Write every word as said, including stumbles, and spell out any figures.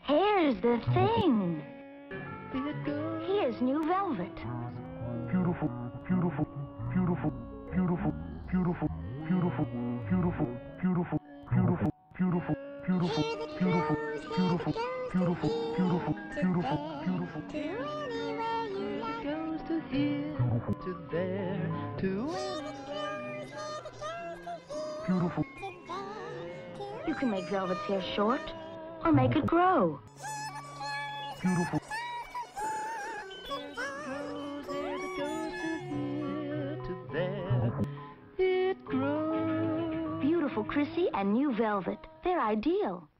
Here's the thing. Here's new velvet. Beautiful, beautiful, beautiful, beautiful, beautiful, beautiful, beautiful, beautiful, beautiful, beautiful, beautiful, beautiful, beautiful, beautiful, beautiful, beautiful, beautiful. It goes to here, to there, to Beautiful. You can make velvet's hair short or make it grow. Beautiful. grows hair that goes to here, to there. It grows. Beautiful Chrissy and new velvet. They're ideal.